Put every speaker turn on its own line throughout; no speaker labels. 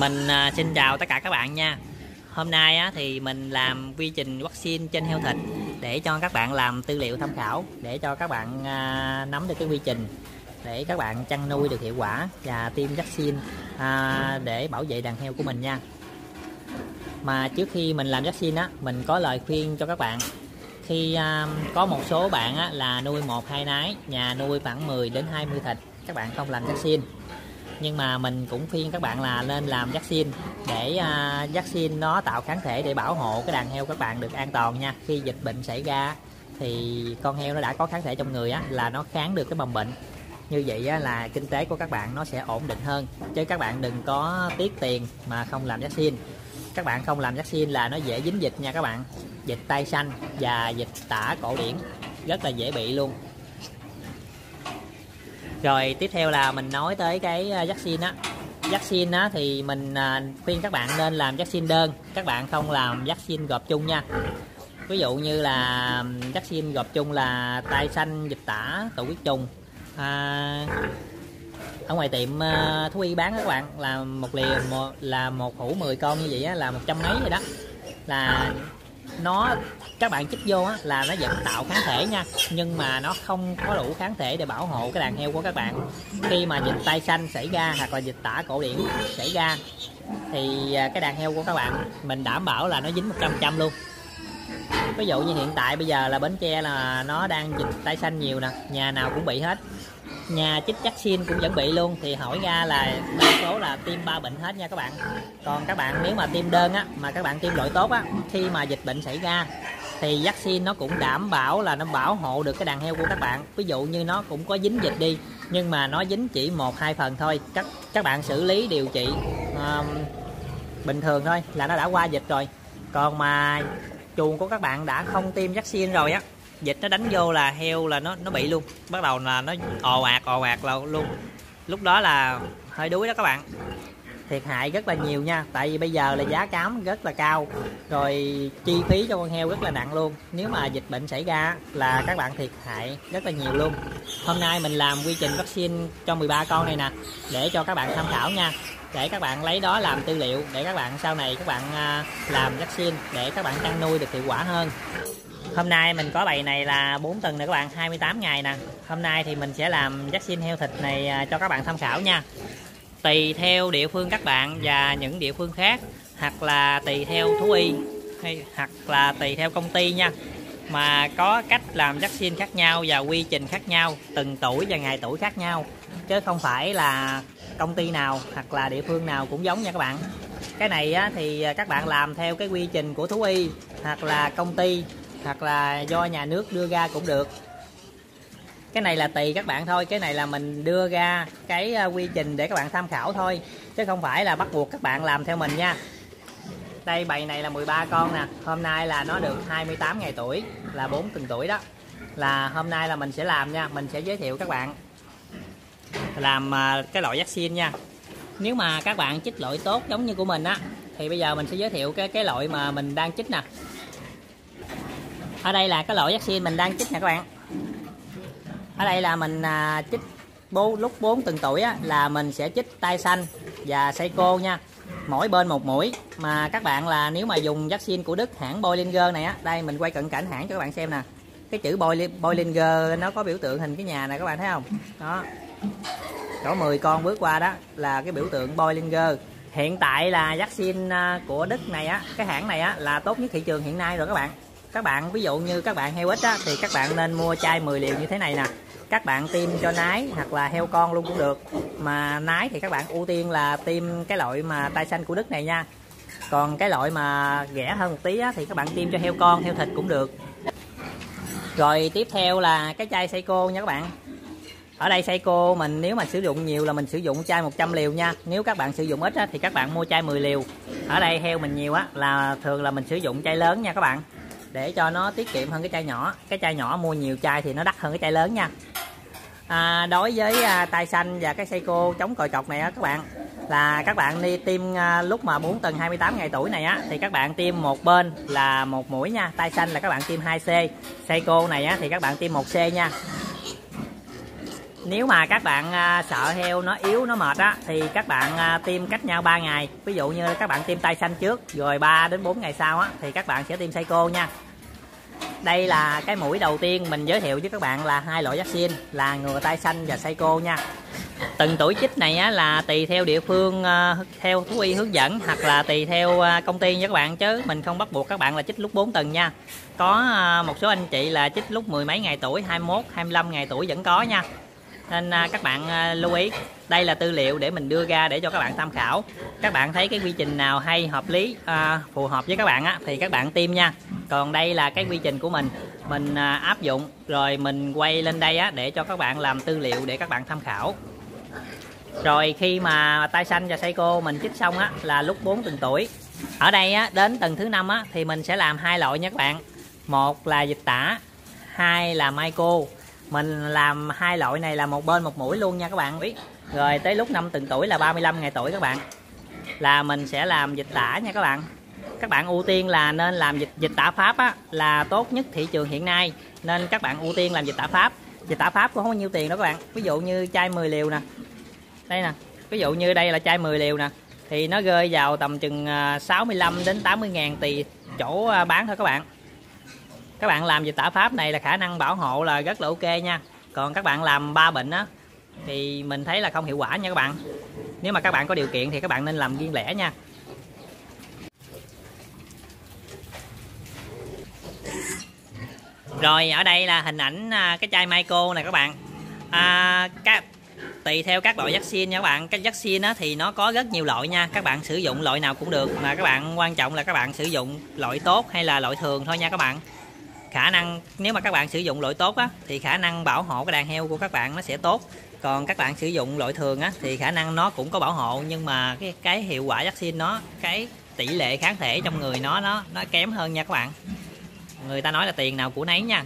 Mình xin chào tất cả các bạn nha. Hôm nay thì mình làm quy trình vaccine trên heo thịt để cho các bạn làm tư liệu tham khảo, để cho các bạn nắm được cái quy trình để các bạn chăn nuôi được hiệu quả và tiêm vaccine để bảo vệ đàn heo của mình nha. Mà trước khi mình làm vaccine mình có lời khuyên cho các bạn. Khi có một số bạn là nuôi 1-2 nái, nhà nuôi khoảng 10 đến 20 thịt, các bạn không làm vaccine. Nhưng mà mình cũng khuyên các bạn là nên làm vaccine để vaccine nó tạo kháng thể để bảo hộ cái đàn heo các bạn được an toàn nha. Khi dịch bệnh xảy ra thì con heo nó đã có kháng thể trong người là nó kháng được cái mầm bệnh. Như vậy là kinh tế của các bạn nó sẽ ổn định hơn. Chứ các bạn đừng có tiếc tiền mà không làm vaccine. Các bạn không làm vaccine là nó dễ dính dịch nha các bạn. Dịch tay xanh và dịch tả cổ điển rất là dễ bị luôn. Rồi tiếp theo là mình nói tới cái vaccine Vaccine thì mình khuyên các bạn nên làm vaccine đơn. Các bạn không làm vaccine gộp chung nha. Ví dụ như là vaccine gộp chung là tai xanh, dịch tả, tụ huyết trùng. Ở ngoài tiệm thú y bán các bạn là một liều là một hũ 10 con như vậy là 100 mấy rồi đó. Là nó các bạn chích vô là nó vẫn tạo kháng thể nha, nhưng mà nó không có đủ kháng thể để bảo hộ cái đàn heo của các bạn. Khi mà dịch tai xanh xảy ra hoặc là dịch tả cổ điển xảy ra thì cái đàn heo của các bạn mình đảm bảo là nó dính 100% luôn. Ví dụ như hiện tại bây giờ là Bến Tre là nó đang dịch tai xanh nhiều nè, nhà nào cũng bị hết, nhà chích vaccine cũng vẫn bị luôn. Thì hỏi ra là đa số là tiêm 3 bệnh hết nha các bạn. Còn các bạn nếu mà tiêm đơn mà các bạn tiêm loại tốt khi mà dịch bệnh xảy ra thì vaccine nó cũng đảm bảo là nó bảo hộ được cái đàn heo của các bạn. Ví dụ như nó cũng có dính dịch đi, nhưng mà nó dính chỉ 1-2 phần thôi, các bạn xử lý điều trị bình thường thôi là nó đã qua dịch rồi. Còn mà chuồng của các bạn đã không tiêm vaccine rồi dịch nó đánh vô là heo là nó bị luôn, bắt đầu là nó ồ ạt luôn. Lúc đó là hơi đuối đó các bạn, thiệt hại rất là nhiều nha. Tại vì bây giờ là giá cám rất là cao, rồi chi phí cho con heo rất là nặng luôn. Nếu mà dịch bệnh xảy ra là các bạn thiệt hại rất là nhiều luôn. Hôm nay mình làm quy trình vaccine cho 13 con này nè để cho các bạn tham khảo nha, để các bạn lấy đó làm tư liệu để các bạn sau này các bạn làm vaccine để các bạn chăn nuôi được hiệu quả hơn. Hôm nay mình có bầy này là 4 tuần nè các bạn, 28 ngày nè. Hôm nay thì mình sẽ làm vaccine heo thịt này cho các bạn tham khảo nha. Tùy theo địa phương các bạn và những địa phương khác, hoặc là tùy theo thú y hoặc là tùy theo công ty nha, mà có cách làm vaccine khác nhau và quy trình khác nhau, từng tuổi và ngày tuổi khác nhau, chứ không phải là công ty nào hoặc là địa phương nào cũng giống nha các bạn. Cái này thì các bạn làm theo cái quy trình của thú y hoặc là công ty hoặc là do nhà nước đưa ra cũng được. Cái này là tùy các bạn thôi, cái này là mình đưa ra cái quy trình để các bạn tham khảo thôi, chứ không phải là bắt buộc các bạn làm theo mình nha. Đây bầy này là 13 con nè, hôm nay là nó được 28 ngày tuổi, là 4 tuần tuổi đó. Là hôm nay là mình sẽ làm nha, mình sẽ giới thiệu các bạn làm cái loại vaccine nha. Nếu mà các bạn chích loại tốt giống như của mình thì bây giờ mình sẽ giới thiệu cái loại mà mình đang chích nè. Ở đây là cái loại vaccine mình đang chích nè các bạn. Ở đây là mình chích lúc 4 tuần tuổi là mình sẽ chích tai xanh và Seiko nha, mỗi bên một mũi. Mà các bạn là nếu mà dùng vaccine của Đức hãng Bollinger này đây mình quay cận cảnh hãng cho các bạn xem nè. Cái chữ Bollinger nó có biểu tượng hình cái nhà này các bạn thấy không? Đó. Có 10 con bước qua đó là cái biểu tượng Bollinger. Hiện tại là vaccine của Đức này cái hãng này là tốt nhất thị trường hiện nay rồi các bạn. Các bạn ví dụ như các bạn heo ít thì các bạn nên mua chai 10 liều như thế này nè. Các bạn tiêm cho nái hoặc là heo con luôn cũng được. Mà nái thì các bạn ưu tiên là tiêm cái loại mà tai xanh của Đức này nha. Còn cái loại mà rẻ hơn một tí thì các bạn tiêm cho heo con, heo thịt cũng được. Rồi tiếp theo là cái chai Seiko nha các bạn. Ở đây Seiko mình nếu mà sử dụng nhiều là mình sử dụng chai 100 liều nha. Nếu các bạn sử dụng ít thì các bạn mua chai 10 liều. Ở đây heo mình nhiều là thường là mình sử dụng chai lớn nha các bạn, để cho nó tiết kiệm hơn cái chai nhỏ. Cái chai nhỏ mua nhiều chai thì nó đắt hơn cái chai lớn nha. Đối với tai xanh và cái Seiko chống còi cọc này các bạn, là các bạn đi tiêm lúc mà 4 tuần 28 ngày tuổi này thì các bạn tiêm một bên là một mũi nha. Tai xanh là các bạn tiêm 2C, Seiko này thì các bạn tiêm 1C nha. Nếu mà các bạn sợ heo nó yếu nó mệt á thì các bạn tiêm cách nhau 3 ngày. Ví dụ như các bạn tiêm tai xanh trước rồi 3 đến 4 ngày sau á thì các bạn sẽ tiêm Sayco nha. Đây là cái mũi đầu tiên mình giới thiệu với các bạn là 2 loại vaccine là ngừa tai xanh và Sayco nha. Từng tuổi chích này á, là tùy theo địa phương theo thú y hướng dẫn hoặc là tùy theo công ty nha các bạn, chứ mình không bắt buộc các bạn là chích lúc 4 tuần nha. Có một số anh chị là chích lúc 10 mấy ngày tuổi, 21, 25 ngày tuổi vẫn có nha. Nên các bạn lưu ý, đây là tư liệu để mình đưa ra để cho các bạn tham khảo. Các bạn thấy cái quy trình nào hay, hợp lý, phù hợp với các bạn á, thì các bạn tiêm nha. Còn đây là cái quy trình của mình áp dụng rồi mình quay lên đây á, để cho các bạn làm tư liệu để các bạn tham khảo. Rồi khi mà tai xanh và Sayco mình chích xong á là lúc 4 tuần tuổi. Ở đây á, đến tuần thứ 5 á thì mình sẽ làm 2 loại nha các bạn. Một là dịch tả, 2 là Myco. Mình làm 2 loại này là một bên một mũi luôn nha các bạn biết. Rồi tới lúc 5 tuần tuổi là 35 ngày tuổi các bạn, là mình sẽ làm dịch tả nha các bạn. Các bạn ưu tiên là nên làm dịch tả Pháp á, là tốt nhất thị trường hiện nay, nên các bạn ưu tiên làm dịch tả Pháp. Dịch tả Pháp cũng không có nhiêu tiền đó các bạn. Ví dụ như chai 10 liều nè, đây nè, ví dụ như đây là chai 10 liều nè, thì nó rơi vào tầm chừng 65 đến 80 ngàn tùy chỗ bán thôi các bạn. Các bạn làm dịch tả Pháp này là khả năng bảo hộ là rất là ok nha. Còn các bạn làm 3 bệnh á thì mình thấy là không hiệu quả nha các bạn. Nếu mà các bạn có điều kiện thì các bạn nên làm riêng lẻ nha. Rồi ở đây là hình ảnh cái chai Myco này các bạn. Tùy theo các loại vaccine nha các bạn. Cái vaccine á, thì nó có rất nhiều loại nha. Các bạn sử dụng loại nào cũng được, mà các bạn quan trọng là các bạn sử dụng loại tốt hay là loại thường thôi nha các bạn. Khả năng nếu mà các bạn sử dụng loại tốt á, thì khả năng bảo hộ cái đàn heo của các bạn nó sẽ tốt. Còn các bạn sử dụng loại thường á, thì khả năng nó cũng có bảo hộ, nhưng mà cái hiệu quả vaccine nó, cái tỷ lệ kháng thể trong người nó kém hơn nha các bạn. Người ta nói là tiền nào của nấy nha.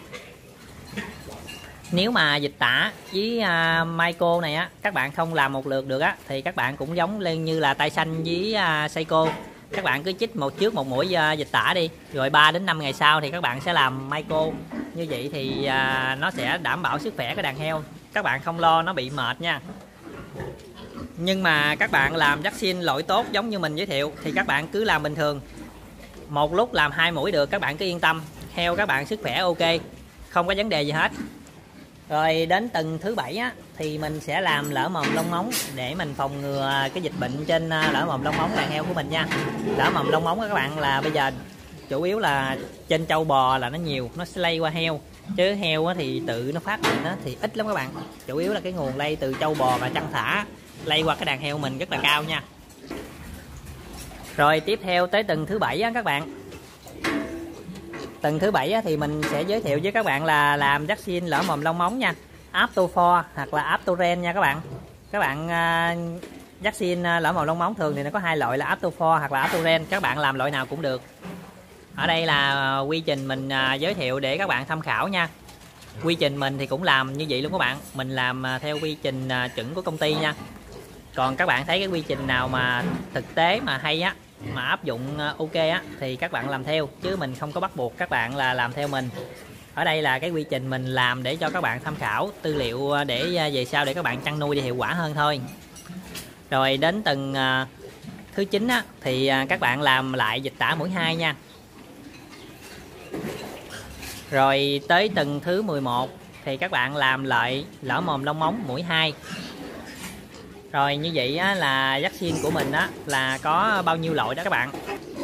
Nếu mà dịch tả với Myco này á, các bạn không làm một lượt được á, thì các bạn cũng giống lên như là tai xanh với Sayco. Các bạn cứ chích trước một mũi dịch tả đi, rồi 3 đến 5 ngày sau thì các bạn sẽ làm Myco. Như vậy thì nó sẽ đảm bảo sức khỏe của đàn heo. Các bạn không lo nó bị mệt nha. Nhưng mà các bạn làm vaccine loại tốt giống như mình giới thiệu thì các bạn cứ làm bình thường. Một lúc làm 2 mũi được, các bạn cứ yên tâm. Heo các bạn sức khỏe ok, không có vấn đề gì hết. Rồi đến tuần thứ 7 á, thì mình sẽ làm lở mồm long móng để mình phòng ngừa cái dịch bệnh trên lở mồm long móng đàn heo của mình nha. Lở mồm long móng các bạn là bây giờ chủ yếu là trên trâu bò là nó nhiều, nó sẽ lây qua heo. Chứ heo á, thì tự nó phát bệnh á, thì ít lắm các bạn. Chủ yếu là cái nguồn lây từ trâu bò và chăn thả lây qua cái đàn heo mình rất là cao nha. Rồi tiếp theo tới tuần thứ 7 á các bạn. Tuần thứ 7 á, thì mình sẽ giới thiệu với các bạn là làm vaccine lở mồm long móng nha. Aptofor hoặc là Aptoren nha các bạn. Các bạn vaccine lở mồm long móng thường thì nó có 2 loại là Aptofor hoặc là Aptoren. Các bạn làm loại nào cũng được. Ở đây là quy trình mình giới thiệu để các bạn tham khảo nha. Quy trình mình thì cũng làm như vậy luôn các bạn. Mình làm theo quy trình chuẩn của công ty nha. Còn các bạn thấy cái quy trình nào mà thực tế mà hay á, mà áp dụng ok á, thì các bạn làm theo, chứ mình không có bắt buộc các bạn là làm theo mình. Ở đây là cái quy trình mình làm để cho các bạn tham khảo tư liệu để về sau để các bạn chăn nuôi để hiệu quả hơn thôi. Rồi đến tuần thứ 9 á, thì các bạn làm lại dịch tả mũi 2 nha. Rồi tới tuần thứ 11 thì các bạn làm lại lở mồm long móng mũi 2. Rồi như vậy á, là vaccine của mình á, là có bao nhiêu loại đó các bạn.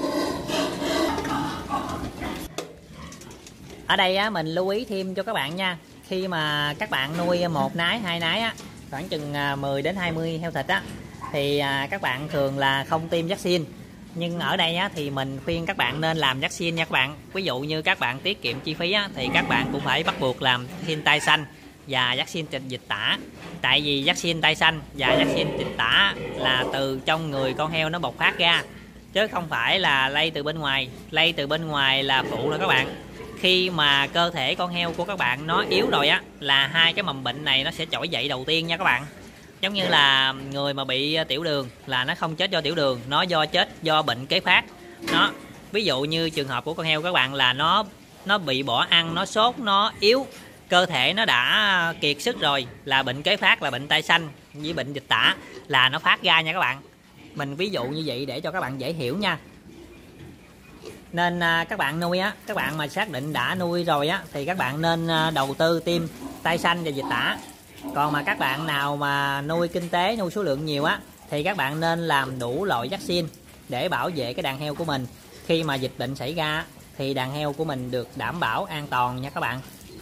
Ở đây á, mình lưu ý thêm cho các bạn nha. Khi mà các bạn nuôi 1 nái, 2 nái á, khoảng chừng 10 đến 20 heo thịt á, thì các bạn thường là không tiêm vaccine. Nhưng ở đây á, thì mình khuyên các bạn nên làm vaccine nha các bạn. Ví dụ như các bạn tiết kiệm chi phí á, thì các bạn cũng phải bắt buộc làm vaccine tai xanh và vaccine dịch tả. Tại vì vaccine tai xanh và vaccine dịch tả là từ trong người con heo nó bộc phát ra, chứ không phải là lây từ bên ngoài. Lây từ bên ngoài là phụ thôi các bạn. Khi mà cơ thể con heo của các bạn nó yếu rồi á, là 2 cái mầm bệnh này nó sẽ trỗi dậy đầu tiên nha các bạn. Giống như là người mà bị tiểu đường là nó không chết do tiểu đường, nó chết do bệnh kế phát. Ví dụ như trường hợp của con heo các bạn là nó bị bỏ ăn, nó sốt, nó yếu, cơ thể nó đã kiệt sức rồi, là bệnh kế phát là bệnh tai xanh với bệnh dịch tả là nó phát ra nha các bạn. Mình ví dụ như vậy để cho các bạn dễ hiểu nha. Nên các bạn nuôi á, các bạn mà xác định đã nuôi rồi á thì các bạn nên đầu tư tiêm tai xanh và dịch tả. Còn mà các bạn nào mà nuôi kinh tế, nuôi số lượng nhiều á thì các bạn nên làm đủ loại vaccine để bảo vệ cái đàn heo của mình. Khi mà dịch bệnh xảy ra thì đàn heo của mình được đảm bảo an toàn nha các bạn.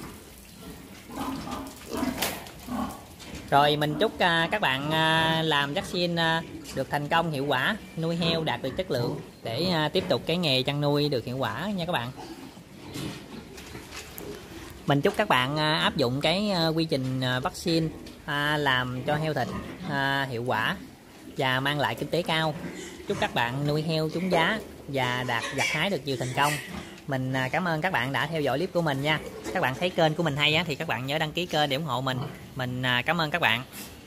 Rồi mình chúc các bạn làm vaccine được thành công, hiệu quả, nuôi heo đạt được chất lượng để tiếp tục cái nghề chăn nuôi được hiệu quả nha các bạn. Mình chúc các bạn áp dụng cái quy trình vaccine làm cho heo thịt hiệu quả và mang lại kinh tế cao. Chúc các bạn nuôi heo trúng giá và gặt hái được nhiều thành công. Mình cảm ơn các bạn đã theo dõi clip của mình nha. Các bạn thấy kênh của mình hay thì các bạn nhớ đăng ký kênh để ủng hộ mình. Mình cảm ơn các bạn.